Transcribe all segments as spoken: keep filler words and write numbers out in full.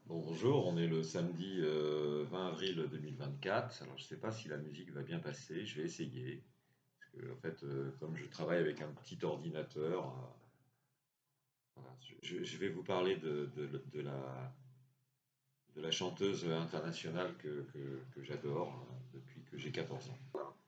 Bonjour, on est le samedi euh, vingt avril deux mille vingt-quatre. Alors je ne sais pas si la musique va bien passer, je vais essayer. Parce que, en fait, euh, comme je travaille avec un petit ordinateur, euh, voilà, je, je- je vais vous parler de, de- de la, de la chanteuse internationale que, que- que j'adore euh, depuis que j'ai quatorze ans.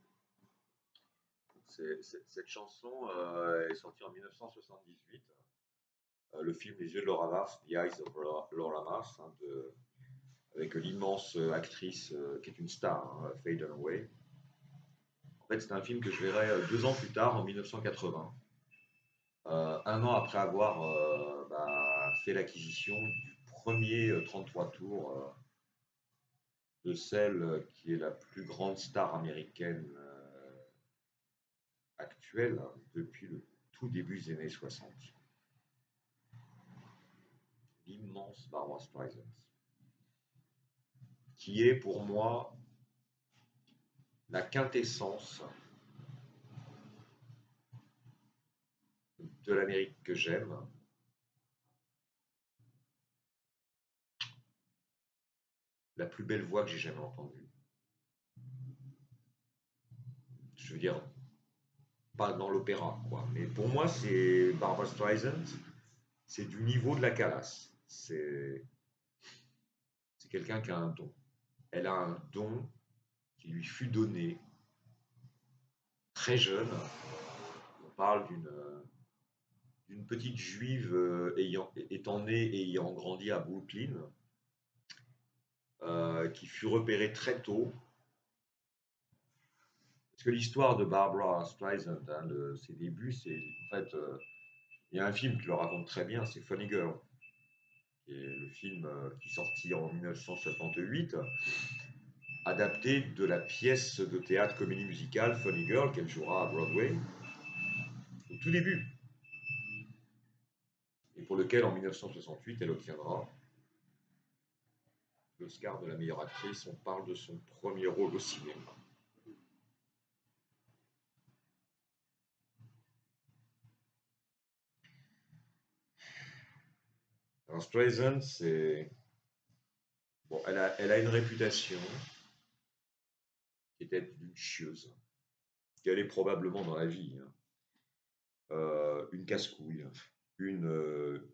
C'est- c'est- cette chanson euh, est sortie en mille neuf cent soixante-dix-huit. Euh, le film Les yeux de Laura Mars, The Eyes of Laura Laura Mars, hein, de- avec l'immense euh, actrice euh, qui est une star, hein, Faye Dunaway. En fait, c'est un film que je verrai euh, deux ans plus tard, en mille neuf cent quatre-vingts, euh, un an après avoir euh, bah, fait l'acquisition du premier euh, trente-trois tours euh, de celle euh, qui est la plus grande star américaine euh, actuelle hein, depuis le tout début des années soixante, l'immense Barbra Streisand, qui est pour moi la quintessence de l'Amérique que j'aime, la plus belle voix que j'ai jamais entendue. Je veux dire, pas dans l'opéra, quoi. Mais pour moi, c'est Barbra Streisand, c'est du niveau de la Calas. C'est c'est quelqu'un qui a un don. Elle a un don qui lui fut donné très jeune. On parle d'une d'une petite juive euh, ayant, étant née et ayant grandi à Brooklyn, euh, qui fut repérée très tôt. Parce que l'histoire de Barbara Streisand, hein, le- ses débuts, c'est en fait, euh, il y a un film qui le raconte très bien, c'est Funny Girl, qui est le film euh, qui est sorti en mille neuf cent soixante-huit, adapté de la pièce de théâtre comédie musicale Funny Girl qu'elle jouera à Broadway au tout début, et pour lequel en mille neuf cent soixante-huit elle obtiendra l'Oscar de la meilleure actrice. On parle de son premier rôle au cinéma. Alors Streisand, c'est bon, elle a, elle a une réputation qui était d'une chieuse, qu'elle est probablement dans la vie, hein. Euh, une casse-couille, une, euh,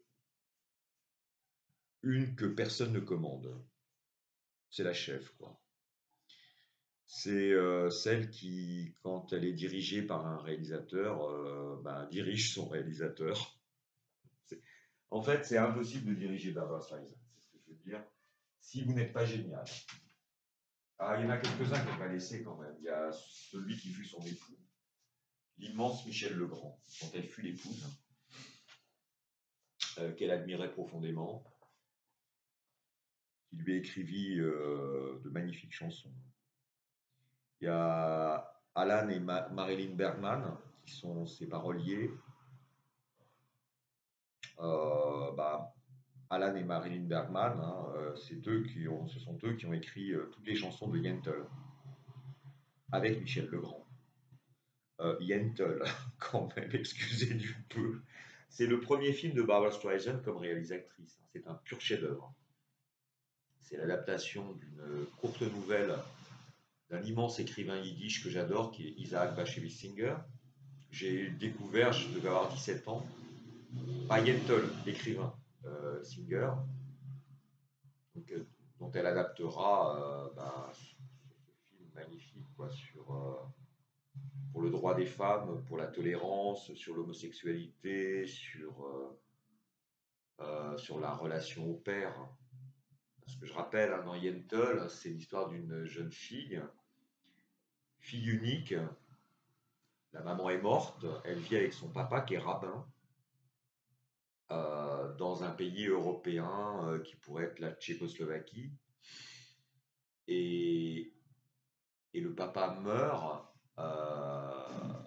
une que personne ne commande. C'est la chef, quoi. C'est euh, celle qui, quand elle est dirigée par un réalisateur, euh, bah, dirige son réalisateur. C'est- En fait, c'est impossible de diriger Barbra Streisand, c'est ce que je veux dire, si vous n'êtes pas génial. Ah, il y en a quelques-uns qui n'ont pas laissé quand même. Il y a celui qui fut son époux, l'immense Michel Legrand, dont elle fut l'épouse, euh, qu'elle admirait profondément, qui lui écrivit euh, de magnifiques chansons. Il y a Alan et Ma Marilyn Bergman, qui sont ses paroliers. Euh, bah, Alan et Marilyn Bergman, hein, euh, c'est eux qui ont, ce sont eux qui ont écrit euh, toutes les chansons de Yentl, avec Michel Legrand. Euh, Yentl, quand même, excusez du peu. C'est le premier film de Barbra Streisand comme réalisatrice. C'est un pur chef-d'œuvre. C'est l'adaptation d'une courte nouvelle d'un immense écrivain yiddish que j'adore, qui est Isaac Bashevis Singer. J'ai découvert, je devais avoir dix-sept ans, par Yentl, l'écrivain euh, Singer, donc, euh, dont elle adaptera euh, bah, ce, ce film magnifique quoi, sur, euh, pour le droit des femmes, pour la tolérance, sur l'homosexualité, sur, euh, euh, sur la relation au père. Parce que je rappelle, hein, dans Yentl, c'est l'histoire d'une jeune fille, fille unique. La maman est morte, elle vit avec son papa qui est rabbin euh, dans un pays européen euh, qui pourrait être la Tchécoslovaquie. Et, et le papa meurt, euh,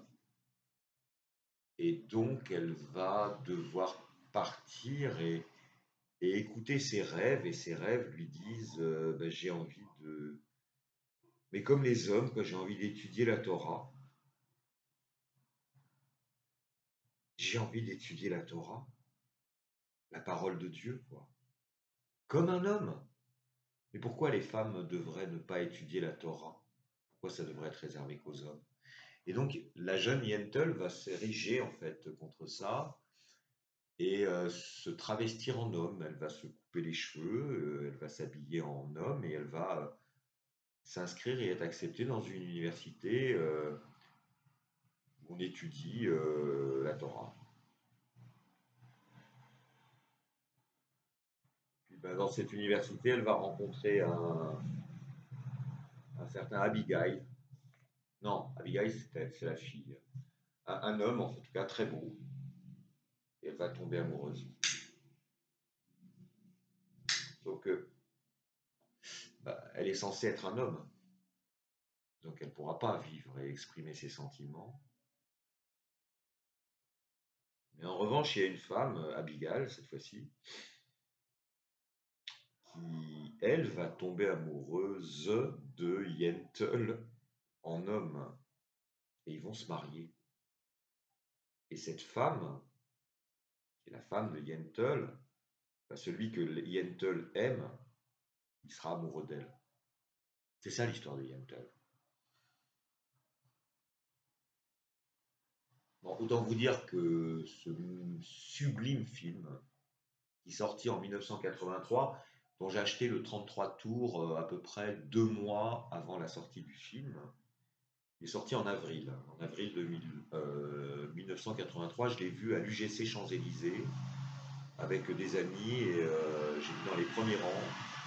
et donc elle va devoir partir et, et écouter ses rêves, et ses rêves lui disent euh, ben, j'ai envie de. Mais comme les hommes, j'ai envie d'étudier la Torah. J'ai envie d'étudier la Torah, la parole de Dieu, quoi. comme un homme. Mais pourquoi les femmes devraient ne pas étudier la Torah? Pourquoi ça devrait être réservé qu'aux hommes? Et donc, la jeune Yentl va s'ériger en fait contre ça et euh, se travestir en homme. Elle va se couper les cheveux, euh, elle va s'habiller en homme et elle va euh, s'inscrire et être acceptée dans une université euh, où on étudie euh, la Torah. Puis, ben, dans cette université, elle va rencontrer un, un certain Abigail. Non, Abigail, c'est la fille. Un, un homme, en tout cas, très beau. Et elle va tomber amoureuse. Donc, euh, bah, elle est censée être un homme. Donc, elle ne pourra pas vivre et exprimer ses sentiments. Mais en revanche, il y a une femme, Abigail, cette fois-ci, qui, elle, va tomber amoureuse de Yentl en homme. Et ils vont se marier. Et cette femme, qui est la femme de Yentl, bah, celui que Yentl aime, il sera amoureux d'elle. C'est ça l'histoire de Yentl. Bon, autant vous dire que ce sublime film, qui est sorti en mille neuf cent quatre-vingt-trois, dont j'ai acheté le trente-trois tours euh, à peu près deux mois avant la sortie du film, il est sorti en avril. En avril de mille, euh, mille neuf cent quatre-vingt-trois, je l'ai vu à l'U G C Champs-Élysées avec des amis et euh, j'ai vu dans les premiers rangs.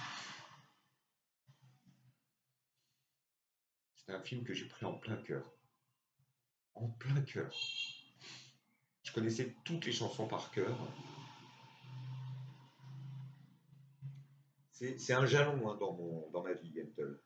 C'est un film que j'ai pris en plein cœur. En plein cœur. Je connaissais toutes les chansons par cœur. C'est, c'est un jalon hein, dans, mon, dans ma vie, Yentl.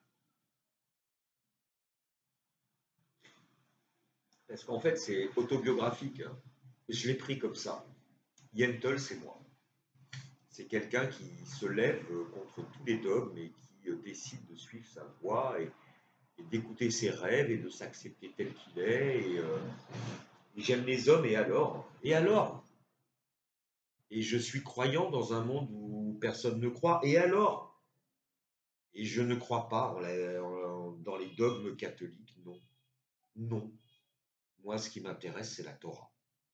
Parce qu'en fait, c'est autobiographique. Hein. Je l'ai pris comme ça. Yentl, c'est moi. C'est quelqu'un qui se lève contre tous les dogmes et qui décide de suivre sa voie et, et d'écouter ses rêves et de s'accepter tel qu'il est. Et, euh, et j'aime les hommes et alors Et alors Et je suis croyant dans un monde où personne ne croit. Et alors Et je ne crois pas en la, en, dans les dogmes catholiques, non. Non. Moi, ce qui m'intéresse, c'est la Torah.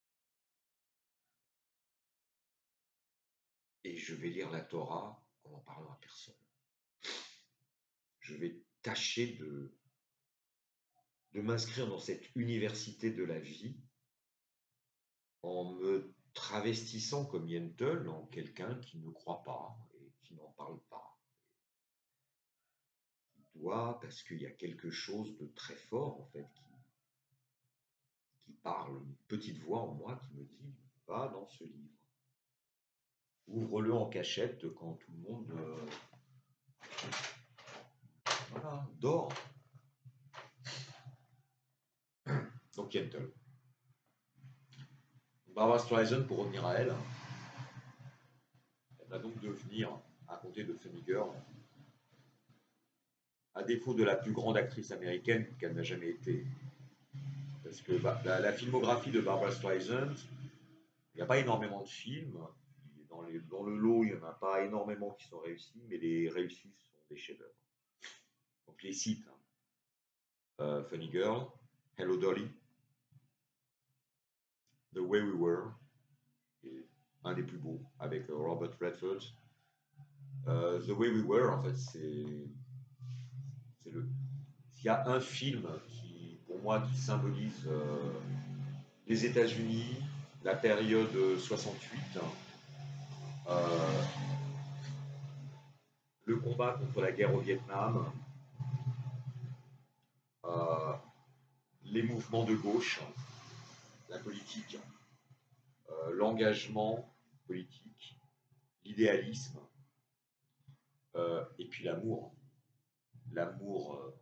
Et je vais lire la Torah en n'en parlant à personne. Je vais tâcher de, de m'inscrire dans cette université de la vie en me travestissant comme Yentl en quelqu'un qui ne croit pas et qui n'en parle pas. Qui doit, parce qu'il y a quelque chose de très fort en fait qui, qui parle, une petite voix en moi qui me dit va dans ce livre. Ouvre-le en cachette quand tout le monde euh, voilà, dort. Donc Yentl. Barbra Streisand, pour revenir à elle, elle va donc devenir, à compter de Funny Girl, à défaut de la plus grande actrice américaine qu'elle n'a jamais été. Parce que bah, la, la filmographie de Barbra Streisand, il n'y a pas énormément de films. Dans, les, dans le lot, il n'y en a pas énormément qui sont réussis, mais les réussis sont des chefs-d'œuvre. Donc les sites, hein. euh, Funny Girl, Hello Dolly, The Way We Were, et un des plus beaux, avec euh, Robert Redford. Euh, The Way We Were, en fait, c'est c'est le. S'il y a un film qui, pour moi, qui symbolise euh, les États-Unis, la période soixante-huit, euh, le combat contre la guerre au Vietnam, euh, les mouvements de gauche, la politique, euh, l'engagement politique, l'idéalisme, euh, et puis l'amour. L'amour, euh,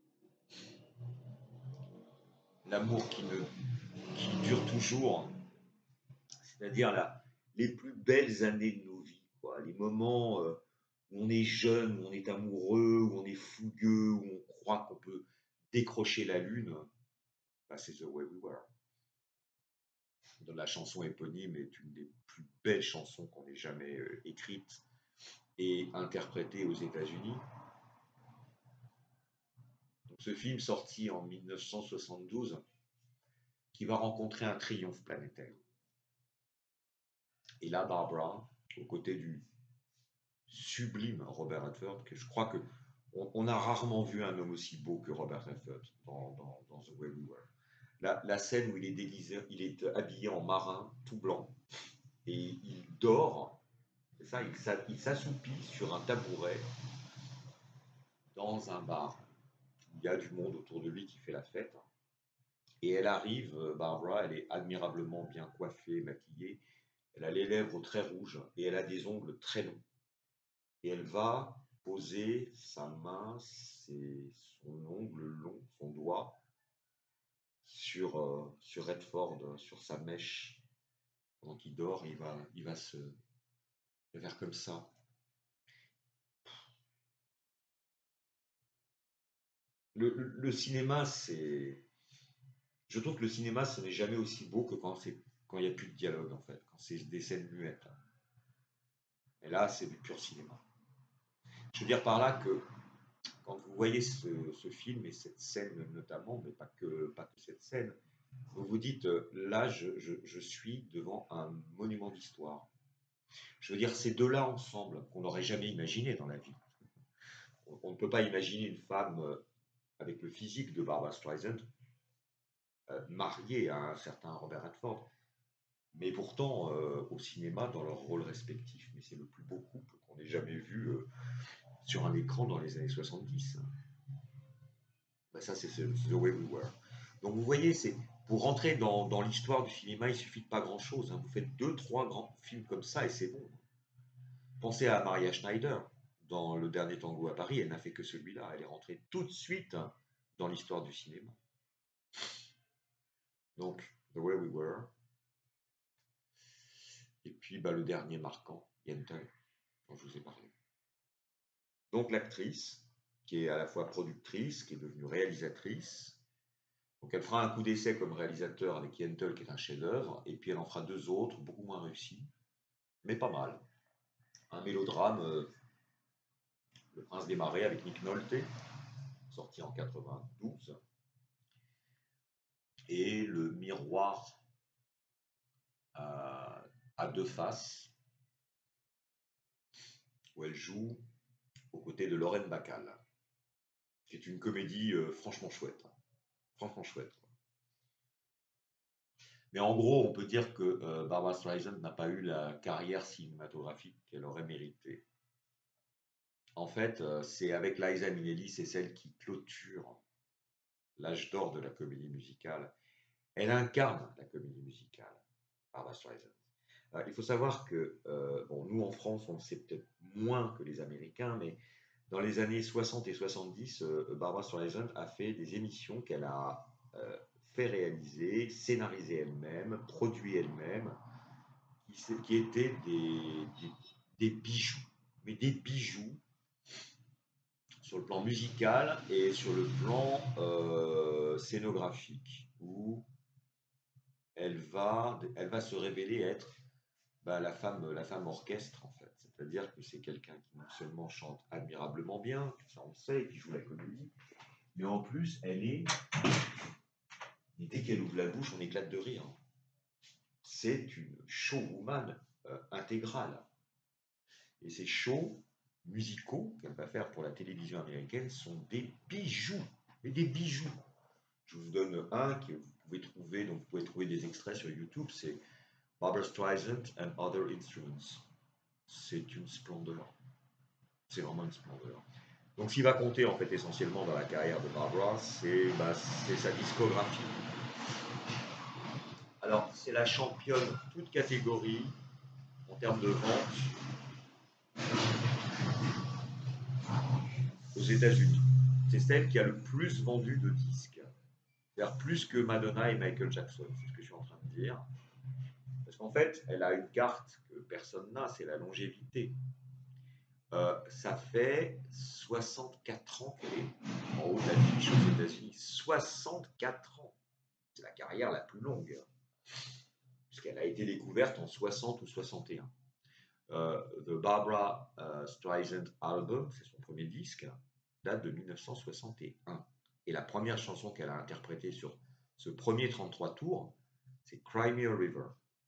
l'amour qui, ne, qui dure toujours, c'est-à-dire la, les plus belles années de nos vies, quoi, les moments euh, où on est jeune, où on est amoureux, où on est fougueux, où on croit qu'on peut décrocher la lune, bah, c'est The Way We Were. La chanson éponyme est une des plus belles chansons qu'on ait jamais euh, écrites. et interprété aux États-Unis. Ce film sorti en mille neuf cent soixante-douze qui va rencontrer un triomphe planétaire. Et là, Barbara, aux côtés du sublime Robert Redford, que je crois que on, on a rarement vu un homme aussi beau que Robert Redford dans, dans, dans The Way We Were. La, la scène où il est déguisé, il est habillé en marin, tout blanc, et il dort, c'est ça, il s'assoupit sur un tabouret dans un bar. Il y a du monde autour de lui qui fait la fête. Et elle arrive, Barbara, elle est admirablement bien coiffée, maquillée. Elle a les lèvres très rouges et elle a des ongles très longs. Et elle va poser sa main, ses, son ongle long, son doigt, sur, euh, sur Redford, sur sa mèche. Pendant qu'il dort, il va, il va se il va faire comme ça. Le, le, le cinéma, c'est... Je trouve que le cinéma, ce n'est jamais aussi beau que quand c'est quand il n'y a plus de dialogue, en fait, quand c'est des scènes muettes. Et là, c'est du pur cinéma. Je veux dire par là que quand vous voyez ce, ce film et cette scène notamment, mais pas que, pas que cette scène, vous vous dites, euh, là, je, je, je suis devant un monument d'histoire. Je veux dire, ces deux-là ensemble, qu'on n'aurait jamais imaginé dans la vie. On, on ne peut pas imaginer une femme euh, avec le physique de Barbra Streisand, euh, mariée à un certain Robert Redford, mais pourtant euh, au cinéma dans leurs rôles respectifs. Mais c'est le plus beau couple qu'on ait jamais vu euh, sur un écran dans les années soixante-dix. Ben ça, c'est The Way We Were. Donc vous voyez, c'est pour rentrer dans, dans l'histoire du cinéma, il suffit de pas grand-chose. Hein. Vous faites deux, trois grands films comme ça et c'est bon. Pensez à Maria Schneider dans Le Dernier Tango à Paris. Elle n'a fait que celui-là. Elle est rentrée tout de suite dans l'histoire du cinéma. Donc, The Way We Were. Et puis, bah, le dernier marquant, Yentl, dont je vous ai parlé. Donc, l'actrice, qui est à la fois productrice, qui est devenue réalisatrice. Donc, elle fera un coup d'essai comme réalisateur avec Yentl, qui est un chef-d'œuvre, et puis elle en fera deux autres, beaucoup moins réussis, mais pas mal. Un mélodrame, euh, Le Prince des Marais avec Nick Nolte, sorti en quatre-vingt-douze, et Le Miroir à, à deux faces, où elle joue aux côtés de Lorraine Bacall, qui est une comédie euh, franchement chouette. Franchement chouette. Mais en gros, on peut dire que euh, Barbra Streisand n'a pas eu la carrière cinématographique qu'elle aurait méritée. En fait, euh, c'est avec Liza Minnelli, c'est celle qui clôture l'âge d'or de la comédie musicale. Elle incarne la comédie musicale, Barbra Streisand. Euh, il faut savoir que, euh, bon, nous en France, on le sait peut-être moins que les Américains, mais dans les années soixante et soixante-dix, euh, Barbra Streisand a fait des émissions qu'elle a euh, fait réaliser, scénarisé elle-même, produit elle-même, qui, qui étaient des, des, des bijoux, mais des bijoux sur le plan musical et sur le plan euh, scénographique, où elle va, elle va se révéler être bah, la, femme, la femme orchestre, en fait. C'est-à-dire que c'est quelqu'un qui non seulement chante admirablement bien, ça on le sait, et qui joue la comédie, mais en plus, elle est... Et dès qu'elle ouvre la bouche, on éclate de rire. C'est une showwoman euh, intégrale. Et ces shows musicaux qu'elle va faire pour la télévision américaine sont des bijoux, mais des bijoux. Je vous donne un que vous pouvez trouver, donc vous pouvez trouver des extraits sur YouTube, c'est Barbra Streisand and Other Instruments. C'est une splendeur. C'est vraiment une splendeur. Donc, ce qui va compter en fait essentiellement dans la carrière de Barbra, c'est bah, sa discographie. Alors, c'est la championne toute catégorie en termes de vente aux États-Unis. C'est celle qui a le plus vendu de disques, c'est-à-dire plus que Madonna et Michael Jackson, c'est ce que je suis en train de dire. Parce qu'en fait, elle a une carte que personne n'a, c'est la longévité. Euh, ça fait soixante-quatre ans qu'elle est en haut de l'affiche aux États-Unis. soixante-quatre ans. C'est la carrière la plus longue. Puisqu'elle a été découverte en soixante ou soixante et un. Euh, The Barbara uh, Streisand Album, c'est son premier disque, date de mille neuf cent soixante et un. Et la première chanson qu'elle a interprétée sur ce premier trente-trois tours, c'est Cry Me a River.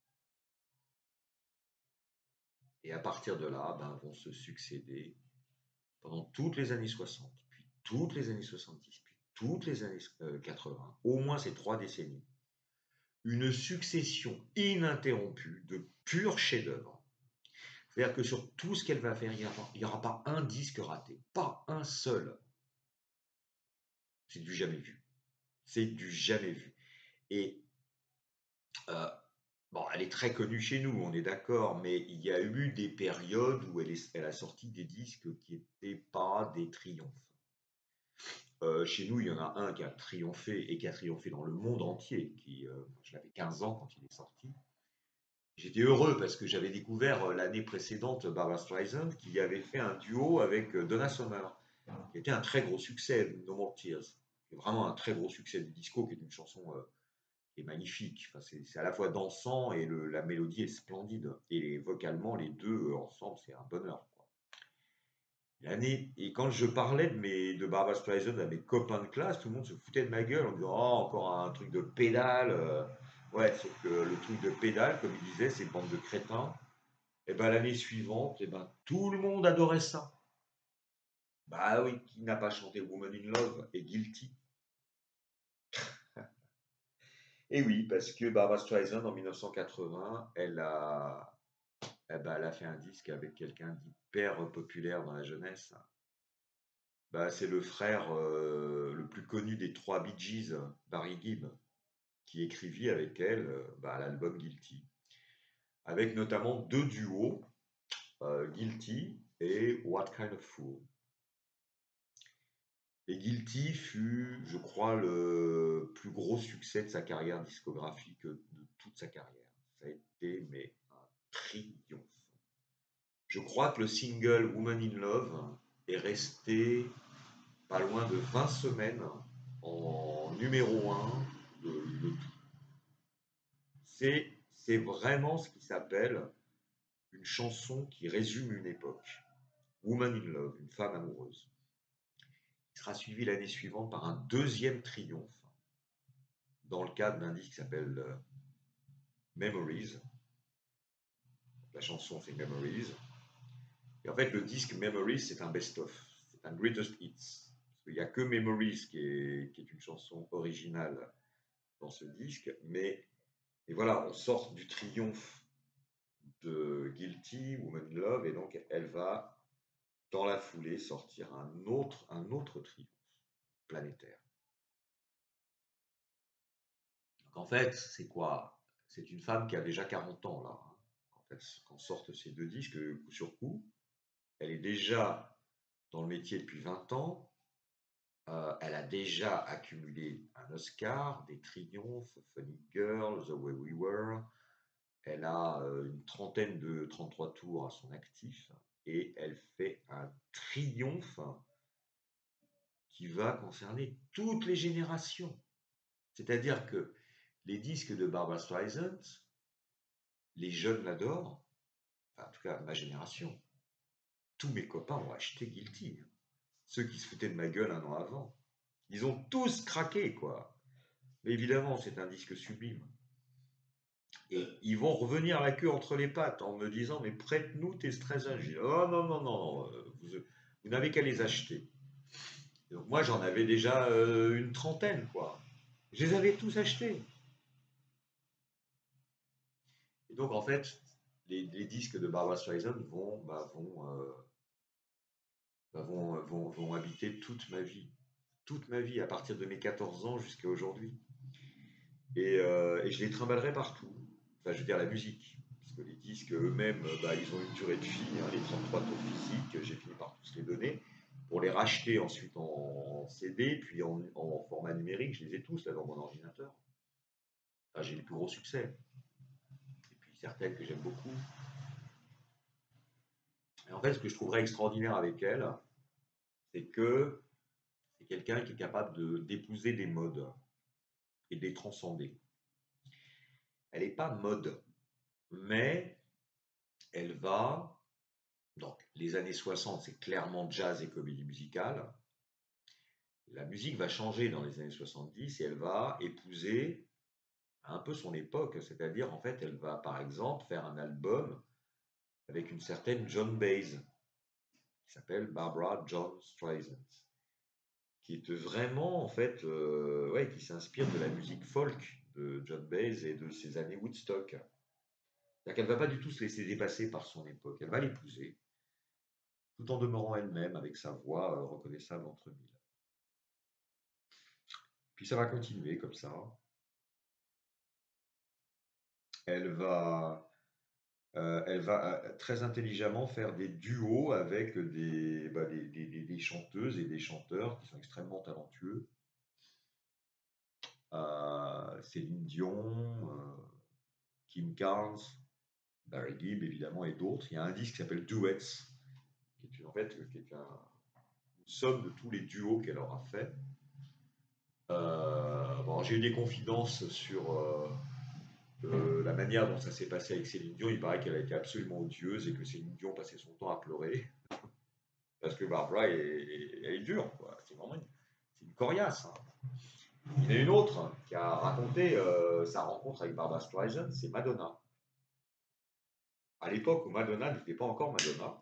Et à partir de là, ben, vont se succéder pendant toutes les années soixante, puis toutes les années soixante-dix, puis toutes les années euh, quatre-vingts, au moins ces trois décennies, une succession ininterrompue de purs chefs-d'œuvre. C'est-à-dire que sur tout ce qu'elle va faire, il n'y aura pas un disque raté, pas un seul. C'est du jamais vu. C'est du jamais vu. Et euh, bon, elle est très connue chez nous, on est d'accord, mais il y a eu des périodes où elle, est, elle a sorti des disques qui n'étaient pas des triomphes. Euh, chez nous, il y en a un qui a triomphé et qui a triomphé dans le monde entier. Qui, euh, je l'avais quinze ans quand il est sorti. J'étais heureux parce que j'avais découvert euh, l'année précédente Barbra Streisand qui avait fait un duo avec euh, Donna Summer, qui était un très gros succès, No More Tears. Qui est vraiment un très gros succès du disco, qui est une chanson euh, qui est magnifique. Enfin, c'est à la fois dansant et le, la mélodie est splendide. Et les, vocalement, les deux euh, ensemble, c'est un bonheur. L'année, et quand je parlais de, mes, de Barbra Streisand à mes copains de classe, tout le monde se foutait de ma gueule en disant oh, encore un truc de pédale. euh. Ouais, sauf que le truc de pédale, comme il disait, ces bandes de crétins, et ben l'année suivante, et ben tout le monde adorait ça. Bah oui, qui n'a pas chanté Woman in Love et Guilty? Et oui, parce que Barbra Streisand en mille neuf cent quatre-vingts, elle a, eh ben, elle a fait un disque avec quelqu'un d'hyper populaire dans la jeunesse. Bah, c'est le frère euh, le plus connu des trois Bee Gees, Barry Gibb, qui écrivit avec elle euh, bah, l'album Guilty, avec notamment deux duos, euh, Guilty et What Kind of Fool. Et Guilty fut, je crois, le plus gros succès de sa carrière discographique, de toute sa carrière. Ça a été mais un triomphe. Je crois que le single Woman in Love est resté pas loin de vingt semaines en numéro un de, de tout. C'est, c'est vraiment ce qui s'appelle une chanson qui résume une époque. Woman in Love, une femme amoureuse. Il sera suivi l'année suivante par un deuxième triomphe dans le cadre d'un disque qui s'appelle euh, Memories. La chanson c'est Memories. Et en fait le disque Memories c'est un best-of, c'est un greatest hits. Parce qu'il n'y a que Memories qui est, qui est une chanson originale dans ce disque, mais et voilà, on sort du triomphe de Guilty, Woman in Love, et donc elle va, dans la foulée, sortir un autre, un autre triomphe planétaire. Donc en fait, c'est quoi? C'est une femme qui a déjà quarante ans, là, hein, quand, elle, quand sortent ces deux disques, coup sur coup. Elle est déjà dans le métier depuis vingt ans. Euh, elle a déjà accumulé un Oscar, des triomphes, Funny Girl, The Way We Were. Elle a euh, une trentaine de trente-trois tours à son actif et elle fait un triomphe qui va concerner toutes les générations. C'est-à-dire que les disques de Barbra Streisand, les jeunes l'adorent, enfin, en tout cas ma génération. Tous mes copains ont acheté Guilty. Ceux qui se foutaient de ma gueule un an avant. Ils ont tous craqué, quoi. Mais évidemment, c'est un disque sublime. Et ils vont revenir la queue entre les pattes en me disant mais prête-nous tes treize ans. Oh non, non, non, vous, vous n'avez qu'à les acheter. Et donc moi, j'en avais déjà euh, une trentaine, quoi. Je les avais tous achetés. Et donc, en fait, les, les disques de Barbra Streisand vont, bah, vont, euh, bah, vont, vont, vont habiter toute ma vie. Toute ma vie, à partir de mes quatorze ans jusqu'à aujourd'hui. Et, euh, et je les trimballerai partout. Enfin, je veux dire, la musique. Parce que les disques eux-mêmes, bah, ils ont une durée de vie. Hein, les trente-trois tours physiques, j'ai fini par tous les donner. Pour les racheter ensuite en C D, puis en, en format numérique, je les ai tous là dans mon ordinateur. Enfin, j'ai les plus gros succès. Et puis certaines que j'aime beaucoup. Et en fait, ce que je trouverais extraordinaire avec elle, c'est que c'est quelqu'un qui est capable de, d'épouser des modes et de les transcender. Elle n'est pas mode, mais elle va les années soixante, c'est clairement jazz et comédie musicale. La musique va changer dans les années soixante-dix et elle va épouser un peu son époque, c'est-à-dire en fait elle va par exemple faire un album avec une certaine Joan Baez qui s'appelle Barbra Joan Streisand, qui est vraiment en fait, euh, ouais, qui s'inspire de la musique folk de Joan Baez et de ses années Woodstock. C'est-à-dire qu'elle ne va pas du tout se laisser dépasser par son époque, elle va l'épouser, tout en demeurant elle-même avec sa voix euh, reconnaissable entre mille. Puis ça va continuer comme ça. Elle va, euh, elle va euh, très intelligemment faire des duos avec des, bah, des, des, des, des chanteuses et des chanteurs qui sont extrêmement talentueux. Euh, Céline Dion, euh, Kim Carnes, Barry Gibb évidemment et d'autres. Il y a un disque qui s'appelle Duets, qui est une, en fait qui est un, une somme de tous les duos qu'elle aura fait. Euh, bon, j'ai eu des confidences sur euh, euh, la manière dont ça s'est passé avec Céline Dion. Il paraît qu'elle a été absolument odieuse et que Céline Dion passait son temps à pleurer parce que Barbara est, est, elle est dure, quoi. C'est vraiment une, c'est une coriace. Hein. Il y en a une autre qui a raconté euh, sa rencontre avec Barbara Streisand, c'est Madonna. À l'époque où Madonna n'était pas encore Madonna,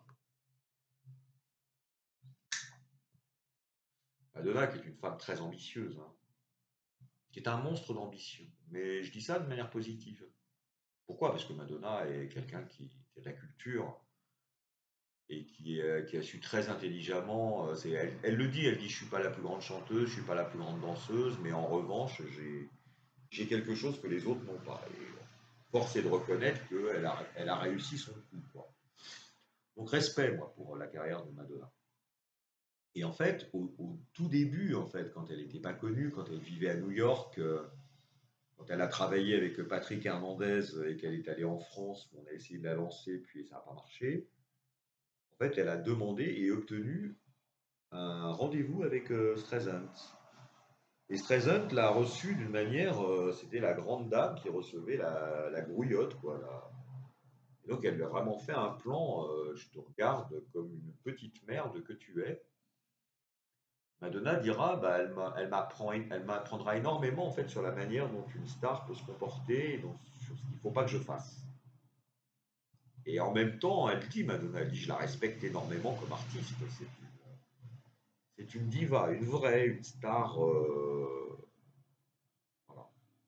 Madonna qui est une femme très ambitieuse, hein, qui est un monstre d'ambition. Mais je dis ça de manière positive. Pourquoi? Parce que Madonna est quelqu'un qui, qui a de la culture et qui, euh, qui a su très intelligemment. Euh, c'est, elle, elle le dit, elle dit je suis pas la plus grande chanteuse, je suis pas la plus grande danseuse, mais en revanche j'ai, j'ai quelque chose que les autres n'ont pas. Et force est de reconnaître qu'elle a, elle a réussi son coup, quoi. Donc respect moi pour la carrière de Madonna. Et en fait, au, au tout début, en fait, quand elle n'était pas connue, quand elle vivait à New York, euh, quand elle a travaillé avec Patrick Hernandez et qu'elle est allée en France, on a essayé de la lancer, puis ça n'a pas marché. En fait, elle a demandé et obtenu un rendez-vous avec euh, Streisand. Et Streisand l'a reçue d'une manière, euh, c'était la grande dame qui recevait la, la grouillotte, quoi. La... Et donc elle lui a vraiment fait un plan, euh, je te regarde comme une petite merde que tu es. Madonna dira, bah, elle, m'a- elle m'apprend, elle m'apprendra énormément en fait sur la manière dont une star peut se comporter et donc, sur ce qu'il ne faut pas que je fasse. Et en même temps, elle dit, Madonna, elle dit, je la respecte énormément comme artiste. C'est une, c'est une diva, une vraie, une star. euh, voilà.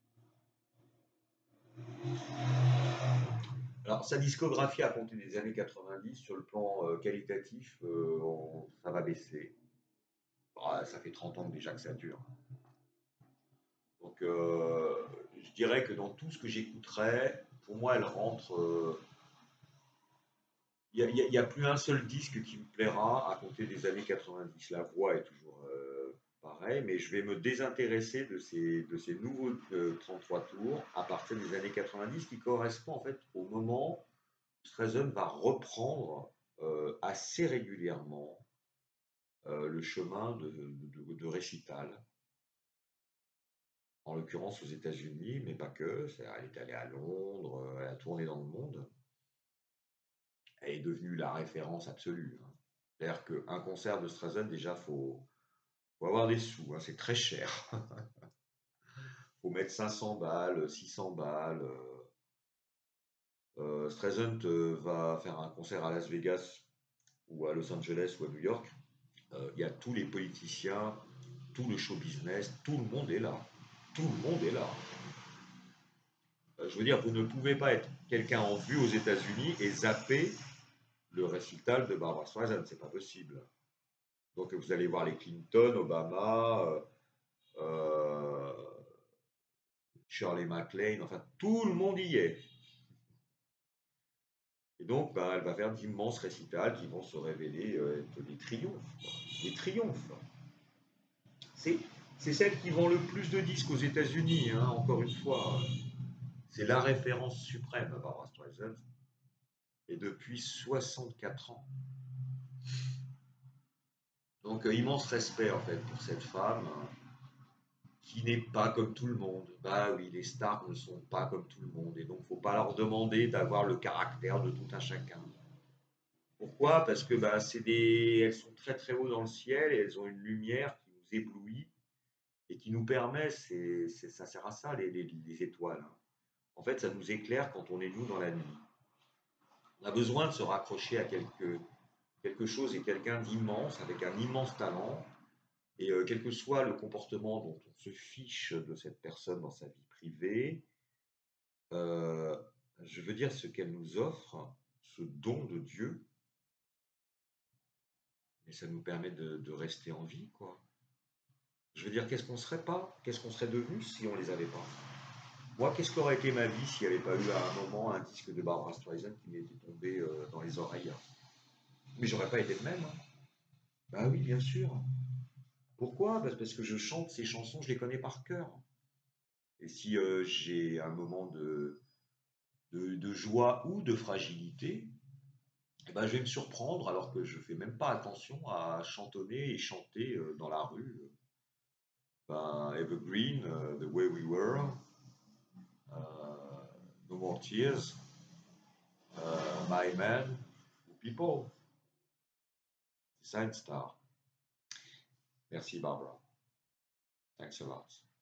Alors, sa discographie à compter des années quatre-vingt-dix, sur le plan euh, qualitatif, euh, on- ça va baisser. Bah, ça fait trente ans déjà que ça dure. Donc, euh, je dirais que dans tout ce que j'écouterais, pour moi, elle rentre. euh, Il n'y a, a, a, plus un seul disque qui me plaira à compter des années quatre-vingt-dix. La voix est toujours euh, pareille, mais je vais me désintéresser de ces, de ces nouveaux euh, trente-trois tours à partir des années quatre-vingt-dix qui correspond en fait au moment où Streisand va reprendre euh, assez régulièrement euh, le chemin de, de, de récital, en l'occurrence aux États-Unis, mais pas que. Elle est allée à Londres, elle a tourné dans le monde. Elle est devenue la référence absolue. Hein. C'est-à-dire qu'un concert de Streisand, déjà, il faut, faut avoir des sous. Hein, c'est très cher. Il faut mettre cinq cents balles, six cents balles. Euh, Streisand euh, va faire un concert à Las Vegas ou à Los Angeles ou à New York. Euh, Il y a tous les politiciens, tout le show business, tout le monde est là. Tout le monde est là. Euh, je veux dire, vous ne pouvez pas être quelqu'un en vue aux États-Unis et zapper le récital de Barbara Streisand. C'est pas possible. Donc vous allez voir les Clinton, Obama, euh, euh, Shirley MacLaine, enfin tout le monde y est. Et donc ben, elle va faire d'immenses récitals qui vont se révéler euh, être des triomphes. Quoi. Des triomphes. C'est, c'est celle qui vend le plus de disques aux États-Unis, hein, encore une fois. C'est la référence suprême, Barbara Streisand. Et depuis soixante-quatre ans. Donc euh, immense respect en fait pour cette femme. Hein, qui n'est pas comme tout le monde. Bah oui, les stars ne sont pas comme tout le monde. Et donc, il ne faut pas leur demander d'avoir le caractère de tout un chacun. Pourquoi? Parce que bah, c'est des... elles sont très très haut dans le ciel et elles ont une lumière qui nous éblouit et qui nous permet, c'est, c'est- ça sert à ça les, les- les étoiles, hein. En fait, ça nous éclaire quand on est nous dans la nuit. On a besoin de se raccrocher à quelque, quelque chose et quelqu'un d'immense, avec un immense talent, et euh, quel que soit le comportement dont on se fiche de cette personne dans sa vie privée, euh, je veux dire ce qu'elle nous offre, ce don de Dieu, et ça nous permet de, de rester en vie, quoi. Je veux dire, qu'est-ce qu'on serait pas, qu'est-ce qu'on serait devenu si on les avait pas? Moi, qu'est-ce qu'aurait été ma vie s'il n'y avait pas eu à un moment un disque de Barbara Streisand qui m'était tombé euh, dans les oreilles? Mais j'aurais pas été le même, hein. Bah oui, bien sûr. Pourquoi? Parce parce que je chante ces chansons, je les connais par cœur. Et si euh, j'ai un moment de, de, de joie ou de fragilité, eh ben, je vais me surprendre alors que je fais même pas attention à chantonner et chanter euh, dans la rue. Ben, Evergreen, uh, The Way We Were, uh, No More Tears, uh, My Man, ou People. C'est ça une star. Merci Barbara. Thanks a lot.